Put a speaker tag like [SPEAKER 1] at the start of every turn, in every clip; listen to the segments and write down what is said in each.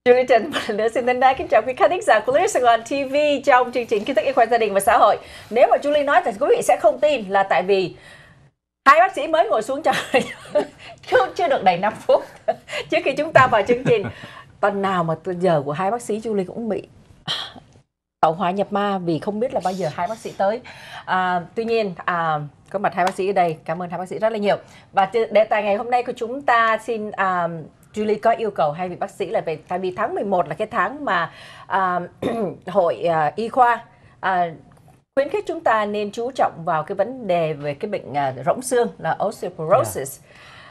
[SPEAKER 1] Julie Trần một lần nữa xin thân ái kính chào quý khán thính giả của Lý Sài Gòn TV trong chương trình Kiến thức y khoa gia đình và xã hội. Nếu mà Julie nói thì quý vị sẽ không tin, là tại vì hai bác sĩ mới ngồi xuống chờ chưa được đầy 5 phút trước khi chúng ta vào chương trình. Tuần nào mà giờ của hai bác sĩ Julie cũng bị tẩu hỏa nhập ma vì không biết là bao giờ hai bác sĩ tới. Tuy nhiên có mặt hai bác sĩ ở đây, cảm ơn hai bác sĩ rất là nhiều. Và đề tài ngày hôm nay của chúng ta xin Julie có yêu cầu hai vị bác sĩ là về, tại vì tháng 11 là cái tháng mà hội y khoa khuyến khích chúng ta nên chú trọng vào cái vấn đề về cái bệnh rỗng xương là osteoporosis.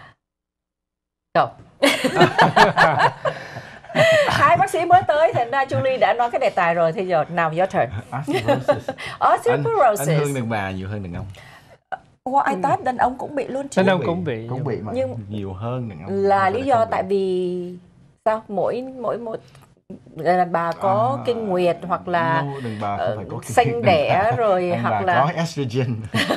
[SPEAKER 1] Hai bác sĩ mới tới, thành ra Julie đã nói cái đề tài rồi, thì giờ nào your turn. Osteoporosis.
[SPEAKER 2] Anh hơn đàn bà nhiều hơn đàn ông.
[SPEAKER 1] I thought đàn ông cũng bị luôn chứ.
[SPEAKER 3] Đàn ông cũng bị
[SPEAKER 2] mà nhưng nhiều hơn đàn ông.
[SPEAKER 1] Là lý do tại vì sao? Mỗi đàn bà có kinh nguyệt hoặc là
[SPEAKER 2] đàn bà không phải có
[SPEAKER 1] sanh đẻ rồi hoặc là
[SPEAKER 2] có estrogen.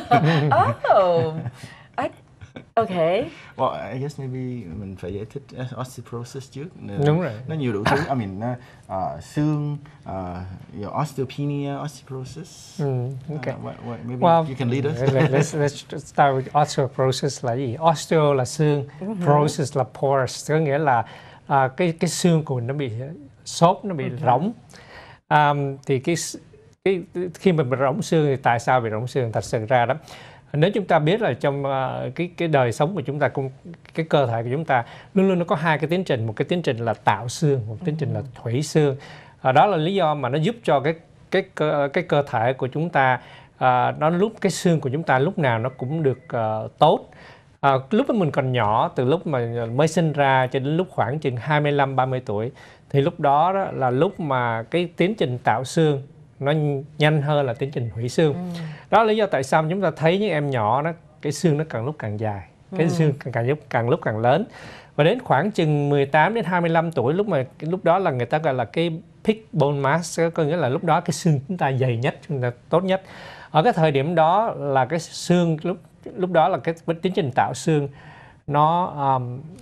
[SPEAKER 1] Okay.
[SPEAKER 2] Well, I guess maybe mình phải giải thích osteoporosis trước.
[SPEAKER 3] Đúng rồi.
[SPEAKER 2] Nó nhiều đủ thứ. I mean, xương, osteopenia, osteoporosis.
[SPEAKER 3] Okay.
[SPEAKER 2] Maybe you can lead us.
[SPEAKER 3] Let's start with osteoporosis là gì? Osteo là xương, porosis là porous, có nghĩa là cái xương của mình nó bị xốp, nó bị rỗng. Thì khi mình bị rỗng xương thì tại sao bị rỗng xương? Thật sự ra đó, nếu chúng ta biết là trong cái đời sống của chúng ta, cái cơ thể của chúng ta luôn luôn nó có hai cái tiến trình, một cái tiến trình là tạo xương, một tiến trình là thủy xương. Đó là lý do mà nó giúp cho cái cơ thể của chúng ta, cái xương của chúng ta lúc nào nó cũng được tốt. Lúc mà mình còn nhỏ, từ lúc mà mới sinh ra cho đến lúc khoảng chừng 25-30 tuổi, thì lúc đó là lúc mà cái tiến trình tạo xương nó nhanh hơn là tiến trình hủy xương. Đó là lý do tại sao chúng ta thấy những em nhỏ đó, cái xương nó càng lúc càng dài, cái xương càng lúc càng lớn. Và đến khoảng chừng 18 đến 25 tuổi, lúc đó là người ta gọi là cái peak bone mass, có nghĩa là lúc đó cái xương chúng ta dày nhất, chúng ta tốt nhất. Ở cái thời điểm đó là cái xương lúc đó là cái tiến trình tạo xương nó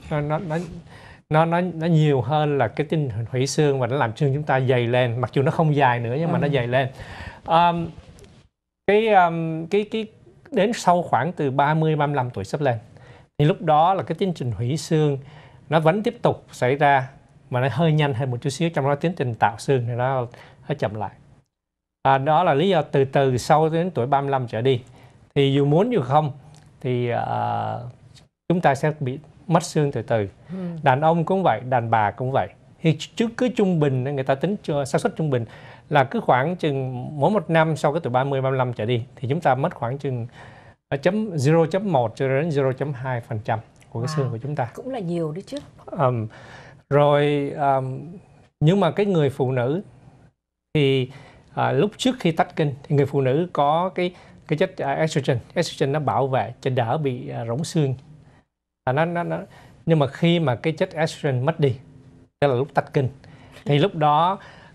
[SPEAKER 3] nhiều hơn là cái tiến trình hủy xương, và nó làm xương chúng ta dày lên, mặc dù nó không dài nữa nhưng mà nó dày lên. Đến sau khoảng từ 30-35 tuổi sắp lên, thì lúc đó là cái tiến trình hủy xương nó vẫn tiếp tục xảy ra, mà nó hơi nhanh hơn một chút xíu, trong đó tiến trình tạo xương thì nó chậm lại. Đó là lý do từ từ sau đến tuổi 35 trở đi, thì dù muốn dù không thì chúng ta sẽ bị mất xương từ từ. Đàn ông cũng vậy, đàn bà cũng vậy. Thì cứ trung bình, người ta tính cho xác suất trung bình là cứ khoảng chừng mỗi một năm sau cái tuổi 30-35 trở đi thì chúng ta mất khoảng chừng 0.1 cho đến 0.2% của cái xương của chúng ta.
[SPEAKER 1] Cũng là nhiều đấy chứ.
[SPEAKER 3] Nhưng mà cái người phụ nữ thì lúc trước khi tách kinh thì người phụ nữ có cái chất estrogen nó bảo vệ cho đỡ bị rỗng xương. Nhưng mà khi mà cái chất estrogen mất đi, tức là lúc tách kinh, thì lúc đó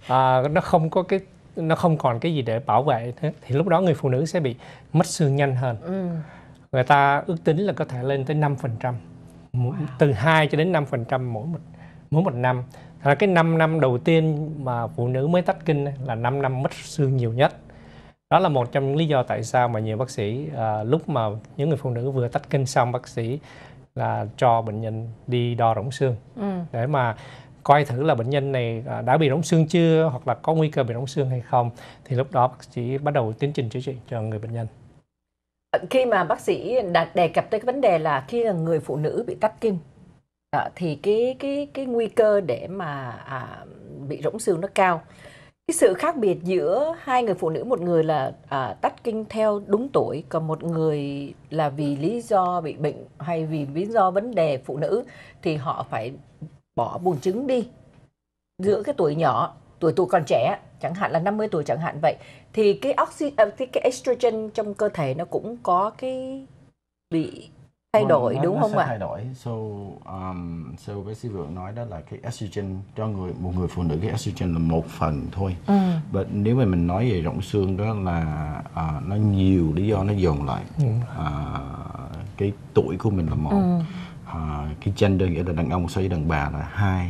[SPEAKER 3] nó không còn cái gì để bảo vệ thế, thì lúc đó người phụ nữ sẽ bị mất xương nhanh hơn. Người ta ước tính là có thể lên tới 5%, từ 2 cho đến 5% mỗi một năm. Cái 5 năm đầu tiên mà phụ nữ mới tách kinh là 5 năm mất xương nhiều nhất. Đó là một trong những lý do tại sao mà nhiều bác sĩ lúc mà những người phụ nữ vừa tách kinh xong, bác sĩ là cho bệnh nhân đi đo rỗng xương để mà coi thử là bệnh nhân này đã bị rỗng xương chưa, hoặc là có nguy cơ bị rỗng xương hay không. Thì lúc đó bác sĩ bắt đầu tiến trình chữa trị cho người bệnh nhân.
[SPEAKER 1] Khi mà bác sĩ đề cập tới cái vấn đề là khi là người phụ nữ bị tắc kinh thì cái nguy cơ để mà bị rỗng xương nó cao. Cái sự khác biệt giữa hai người phụ nữ, một người là tắc kinh theo đúng tuổi, còn một người là vì lý do bị bệnh hay vì lý do vấn đề phụ nữ thì họ phải bỏ buồng trứng đi giữa cái tuổi nhỏ, tuổi còn trẻ, chẳng hạn là 50 tuổi chẳng hạn vậy, thì cái estrogen trong cơ thể nó cũng có cái bị thay đổi, đúng không ạ?
[SPEAKER 2] Thay đổi. So bác sĩ vừa nói đó là cái estrogen cho một người phụ nữ, cái estrogen là một phần thôi. Và nếu mà mình nói về rỗng xương đó là nó nhiều lý do nó dồn lại. Cái tuổi của mình là một, cái gender nghĩa là đàn ông so với đàn bà là 2,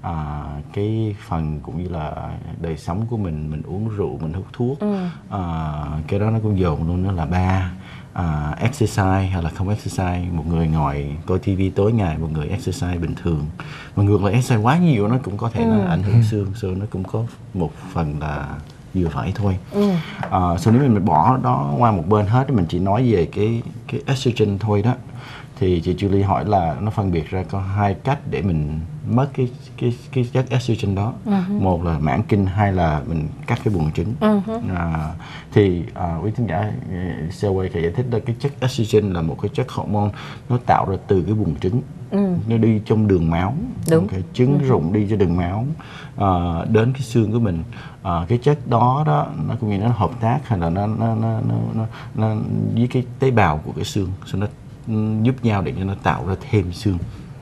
[SPEAKER 2] cái phần cũng như là đời sống của mình uống rượu, mình hút thuốc, cái đó nó cũng dồn luôn, nó là 3. Exercise hay là không exercise, một người ngồi coi TV tối ngày, một người exercise bình thường, mà ngược lại exercise quá nhiều nó cũng có thể nó ảnh hưởng xương, so nó cũng có một phần là vừa phải thôi. So nếu mình bỏ đó qua một bên hết, mình chỉ nói về cái estrogen thôi đó, thì chị Julie hỏi là nó phân biệt ra có 2 cách để mình mất cái chất estrogen đó. Một là mãn kinh, 2 là mình cắt cái buồng trứng. Thì quý thính giả Selway thì giải thích là cái chất estrogen là một cái chất hormone nó tạo ra từ cái buồng trứng. Nó đi trong đường máu, cái trứng rụng đi cho đường máu đến cái xương của mình. Cái chất đó nó cũng như nó hợp tác hay là nó với cái tế bào của cái xương, so nó giúp nhau để cho nó tạo ra thêm xương.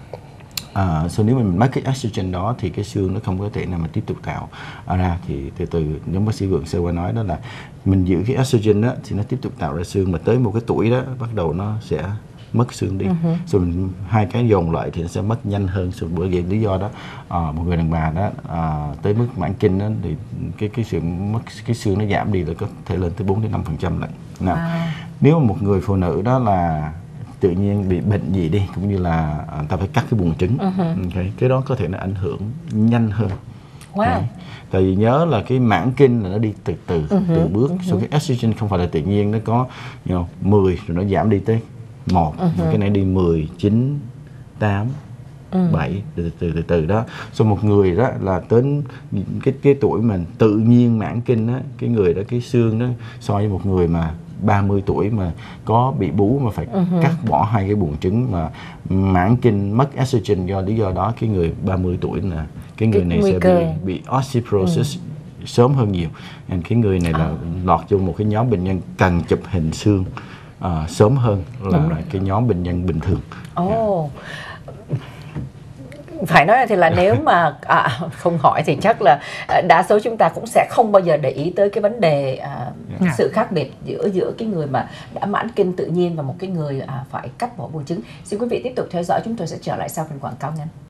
[SPEAKER 2] So nếu mình mất cái estrogen đó thì cái xương nó không có thể nào mà tiếp tục tạo ra. Thì từ từ giống bác sĩ Vượng sơ qua nói đó là mình giữ cái estrogen đó thì nó tiếp tục tạo ra xương, mà tới một cái tuổi đó bắt đầu nó sẽ mất xương đi. So mình 2 cái dồn lại thì nó sẽ mất nhanh hơn. So bởi vậy lý do đó một người đàn bà đó tới mức mãn kinh đó thì cái sự mất cái xương nó giảm đi là có thể lên tới 4-5% lận. Nào, nếu mà một người phụ nữ đó là tự nhiên bị bệnh gì đi, cũng như là ta phải cắt cái buồng trứng, cái đó có thể nó ảnh hưởng nhanh hơn. Tại vì nhớ là cái mãn kinh là nó đi từ từ bước. So cái estrogen không phải là tự nhiên nó có 10 rồi nó giảm đi tới 1, cái này đi 10, 9, 8, 7 từ đó. So một người đó là đến cái tuổi mình tự nhiên mãn kinh á, cái người đó cái xương đó so với một người mà 30 tuổi mà có bị bú mà phải cắt bỏ 2 cái buồng trứng mà mãn kinh mất estrogen, do lý do đó cái người 30 tuổi là cái người này sẽ bị osteoporosis sớm hơn nhiều. Nên cái người này là lọt vô một cái nhóm bệnh nhân cần chụp hình xương sớm hơn là cái nhóm bệnh nhân bình thường.
[SPEAKER 1] Phải nói thì là nếu mà không hỏi thì chắc là đa số chúng ta cũng sẽ không bao giờ để ý tới cái vấn đề sự khác biệt giữa cái người mà đã mãn kinh tự nhiên và một cái người phải cắt bỏ buồng trứng. Xin quý vị tiếp tục theo dõi, chúng tôi sẽ trở lại sau phần quảng cáo ngắn.